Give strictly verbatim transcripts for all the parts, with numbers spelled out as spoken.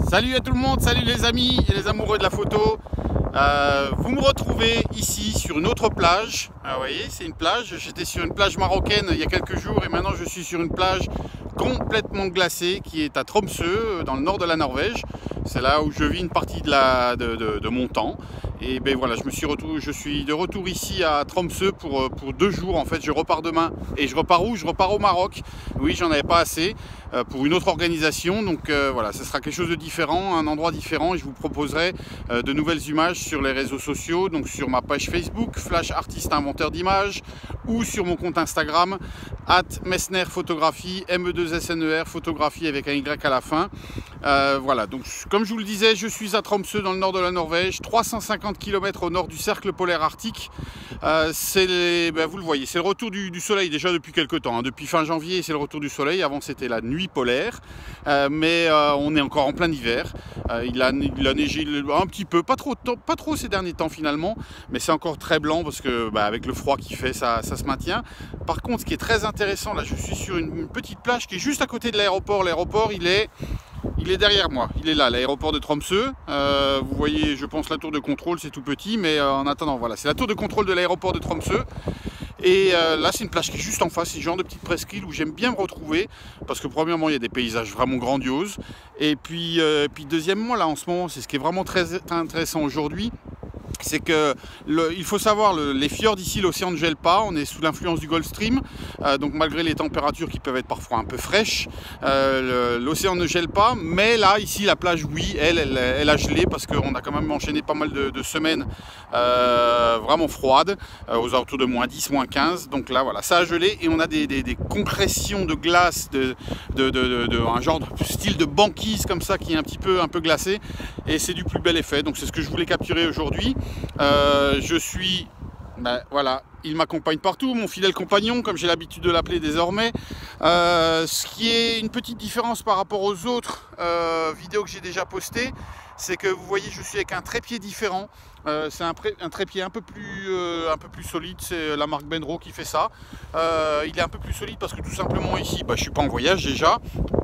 Salut à tout le monde, salut les amis et les amoureux de la photo. Euh, vous me retrouvez ici sur une autre plage. Ah, vous voyez, c'est une plage. J'étais sur une plage marocaine il y a quelques jours et maintenant je suis sur une plage complètement glacée qui est à Tromsø, dans le nord de la Norvège. C'est là où je vis une partie de, la, de, de, de mon temps. Et ben voilà, je, me suis retour, je suis de retour ici à Tromsø pour, pour deux jours. En fait, je repars demain. Et je repars où? Je repars au Maroc. Oui, j'en avais pas assez euh, pour une autre organisation. Donc euh, voilà, ce sera quelque chose de différent, un endroit différent. Et je vous proposerai euh, de nouvelles images sur les réseaux sociaux. Donc sur ma page Facebook, Flash Artiste Inventeur d'images, ou sur mon compte Instagram, arobase messner photographie, M E deux S N E R photographie avec un Y à la fin. Euh, voilà, donc comme je vous le disais, je suis à Tromsø dans le nord de la Norvège, trois cent cinquante kilomètres au nord du cercle polaire arctique. Euh, c'est les, ben vous le voyez, c'est le retour du, du soleil déjà depuis quelques temps. Hein. Depuis fin janvier, c'est le retour du soleil. Avant, c'était la nuit polaire, euh, mais euh, on est encore en plein hiver. Euh, il, a, il a neigé un petit peu, pas trop, pas trop ces derniers temps finalement, mais c'est encore très blanc parce que bah, avec le froid qu'il fait, ça, ça se maintient. Par contre, ce qui est très intéressant, là, je suis sur une, une petite plage qui est juste à côté de l'aéroport. L'aéroport, il est Il est derrière moi, il est là, l'aéroport de Tromsø. Euh, vous voyez, je pense, la tour de contrôle, c'est tout petit, mais euh, en attendant, voilà, c'est la tour de contrôle de l'aéroport de Tromsø. Et euh, là, c'est une plage qui est juste en face, c'est le genre de petite presqu'île où j'aime bien me retrouver, parce que premièrement, il y a des paysages vraiment grandioses. Et puis, euh, puis deuxièmement, là, en ce moment, c'est ce qui est vraiment très intéressant aujourd'hui. C'est que le, il faut savoir, le, les fjords ici, l'océan ne gèle pas, on est sous l'influence du Gulf Stream, euh, donc malgré les températures qui peuvent être parfois un peu fraîches, euh, l'océan ne gèle pas, mais là, ici, la plage, oui, elle, elle, elle a gelé parce qu'on a quand même enchaîné pas mal de, de semaines euh, vraiment froides, euh, aux alentours de moins dix, moins quinze, donc là, voilà, ça a gelé et on a des, des, des concrétions de glace, de, de, de, de, de un genre de style de banquise comme ça qui est un petit peu, un peu glacé, et c'est du plus bel effet, donc c'est ce que je voulais capturer aujourd'hui. Euh, je suis, ben, voilà, il m'accompagne partout, mon fidèle compagnon, comme j'ai l'habitude de l'appeler désormais. Euh, ce qui est une petite différence par rapport aux autres euh, vidéos que j'ai déjà postées, c'est que vous voyez, je suis avec un trépied différent. Euh, c'est un, un trépied un peu plus, euh, un peu plus solide, c'est la marque Benro qui fait ça. Euh, il est un peu plus solide parce que tout simplement ici, ben, je suis pas en voyage déjà.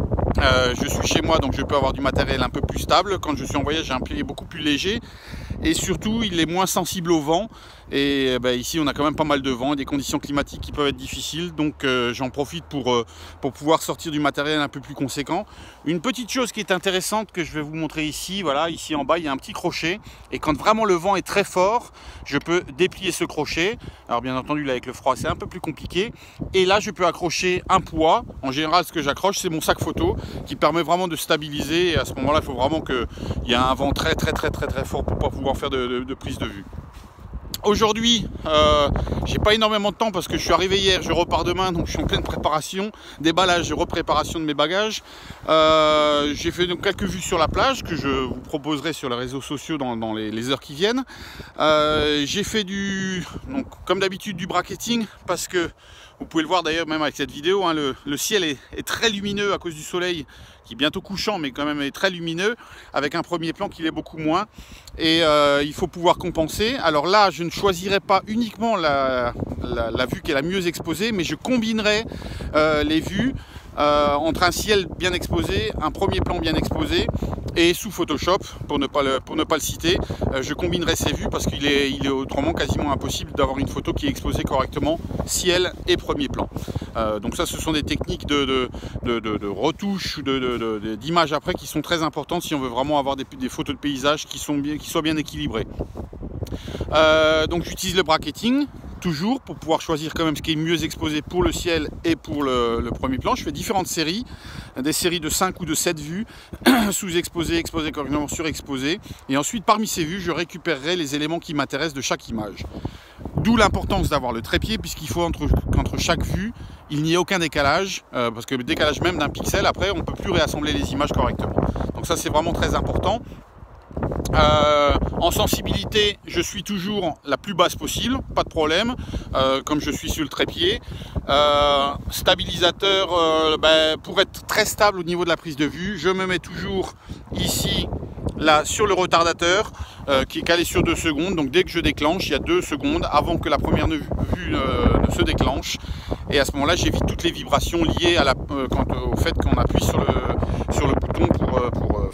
Euh, je suis chez moi, donc je peux avoir du matériel un peu plus stable. Quand je suis en voyage, j'ai un pied beaucoup plus léger. Et surtout, il est moins sensible au vent. Et ben, ici, on a quand même pas mal de vent et des conditions climatiques qui peuvent être difficiles. Donc, euh, j'en profite pour, euh, pour pouvoir sortir du matériel un peu plus conséquent. Une petite chose qui est intéressante que je vais vous montrer ici, voilà, ici en bas, il y a un petit crochet. Et quand vraiment le vent est très fort, je peux déplier ce crochet. Alors, bien entendu, là, avec le froid, c'est un peu plus compliqué. Et là, je peux accrocher un poids. En général, ce que j'accroche, c'est mon sac photo qui permet vraiment de stabiliser. Et à ce moment-là, il faut vraiment qu'il y ait un vent très, très, très, très, très fort pour pas pouvoir faire de, de, de prise de vue. Aujourd'hui, euh, j'ai pas énormément de temps parce que je suis arrivé hier, je repars demain, donc je suis en pleine préparation, déballage et repréparation de mes bagages. Euh, j'ai fait donc quelques vues sur la plage que je vous proposerai sur les réseaux sociaux dans, dans les, les heures qui viennent. Euh, j'ai fait du, donc, comme d'habitude, du bracketing parce que vous pouvez le voir d'ailleurs même avec cette vidéo, hein, le, le ciel est, est très lumineux à cause du soleil qui est bientôt couchant mais quand même est très lumineux, avec un premier plan qui l'est beaucoup moins, et euh, il faut pouvoir compenser. Alors là, je ne choisirai pas uniquement la, la, la vue qui est la mieux exposée, mais je combinerai euh, les vues euh, entre un ciel bien exposé, un premier plan bien exposé, et sous Photoshop, pour ne pas le, pour ne pas le citer, euh, je combinerai ces vues parce qu'il est, il est autrement quasiment impossible d'avoir une photo qui est exposée correctement, ciel et premier plan. Euh, donc ça, ce sont des techniques de, de, de, de, de retouche, de, de, de, d'images après qui sont très importantes si on veut vraiment avoir des, des photos de paysages qui, sont bien, qui soient bien équilibrées. Euh, donc j'utilise le bracketing toujours pour pouvoir choisir quand même ce qui est mieux exposé pour le ciel et pour le, le premier plan. Je fais différentes séries, des séries de cinq ou de sept vues, sous-exposées, exposées correctement, surexposées. Et ensuite, parmi ces vues, je récupérerai les éléments qui m'intéressent de chaque image. D'où l'importance d'avoir le trépied, puisqu'il faut entre, qu'entre chaque vue, il n'y ait aucun décalage, euh, parce que le décalage même d'un pixel, après, on ne peut plus réassembler les images correctement. Donc ça, c'est vraiment très important. Euh, en sensibilité, je suis toujours la plus basse possible, pas de problème, euh, comme je suis sur le trépied. Euh, stabilisateur, euh, ben, pour être très stable au niveau de la prise de vue, je me mets toujours ici, là, sur le retardateur, euh, qui est calé sur deux secondes. Donc dès que je déclenche, il y a deux secondes avant que la première vue euh, ne se déclenche. Et à ce moment-là, j'évite toutes les vibrations liées à la, euh, quand, au fait qu'on appuie sur le, sur le bouton pour, euh, pour euh, faire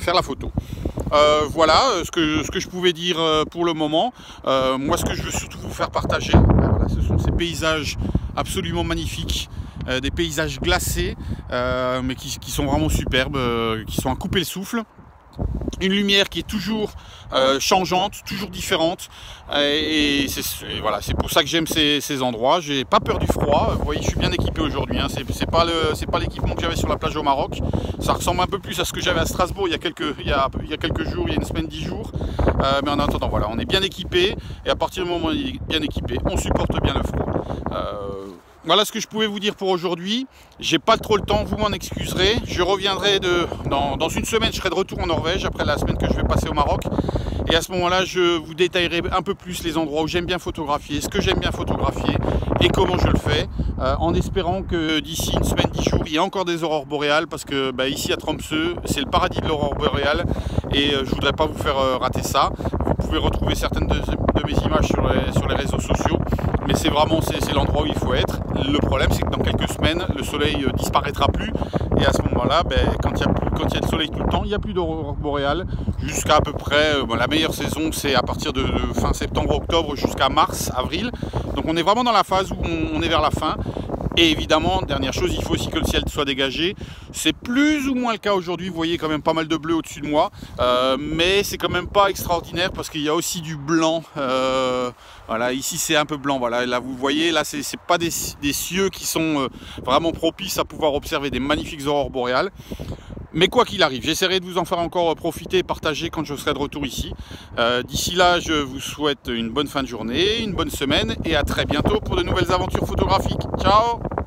faire la photo. Euh, voilà ce que, ce que je pouvais dire pour le moment. Euh, moi, ce que je veux surtout vous faire partager, voilà, ce sont ces paysages absolument magnifiques, euh, des paysages glacés, euh, mais qui, qui sont vraiment superbes, euh, qui sont à couper le souffle. Une lumière qui est toujours euh, changeante, toujours différente, et, et c'est voilà, c'est pour ça que j'aime ces, ces endroits. J'ai pas peur du froid. Vous voyez, je suis bien équipé aujourd'hui, hein. C'est pas le, c'est pas l'équipement que j'avais sur la plage au Maroc. Ça ressemble un peu plus à ce que j'avais à Strasbourg il y a quelques, il y a, il y a quelques jours, il y a une semaine, dix jours. Euh, mais en attendant, voilà, on est bien équipé, et à partir du moment où on est bien équipé, on supporte bien le froid. Euh, Voilà ce que je pouvais vous dire pour aujourd'hui. J'ai pas trop le temps, vous m'en excuserez. Je reviendrai de, dans, dans une semaine, je serai de retour en Norvège après la semaine que je vais passer au Maroc. Et à ce moment-là, je vous détaillerai un peu plus les endroits où j'aime bien photographier, ce que j'aime bien photographier et comment je le fais, euh, en espérant que d'ici une semaine, dix jours, il y a encore des aurores boréales, parce que bah, ici à Tromsø, c'est le paradis de l'aurore boréale, et euh, je voudrais pas vous faire euh, rater ça. Vous pouvez retrouver certaines de, de mes images sur les, sur les réseaux sociaux, mais c'est vraiment c'est l'endroit où il faut être. Le problème, c'est que dans quelques semaines, le soleil euh, disparaîtra plus, et à ce moment-là, ben, quand il y a plus, quand il y a le soleil tout le temps, il n'y a plus d'aurore boréale jusqu'à à peu près, euh, bon, la meilleure saison, c'est à partir de, de fin septembre-octobre jusqu'à mars, avril. Donc on est vraiment dans la phase où on, on est vers la fin. Et évidemment, dernière chose, il faut aussi que le ciel soit dégagé. C'est plus ou moins le cas aujourd'hui. Vous voyez quand même pas mal de bleu au-dessus de moi. Euh, mais c'est quand même pas extraordinaire parce qu'il y a aussi du blanc. Euh, voilà, ici c'est un peu blanc. Voilà, là vous voyez, là c'est pas des, des cieux qui sont euh, vraiment propices à pouvoir observer des magnifiques aurores boréales. Mais quoi qu'il arrive, j'essaierai de vous en faire encore profiter et partager quand je serai de retour ici. Euh, D'ici là, je vous souhaite une bonne fin de journée, une bonne semaine et à très bientôt pour de nouvelles aventures photographiques. Ciao!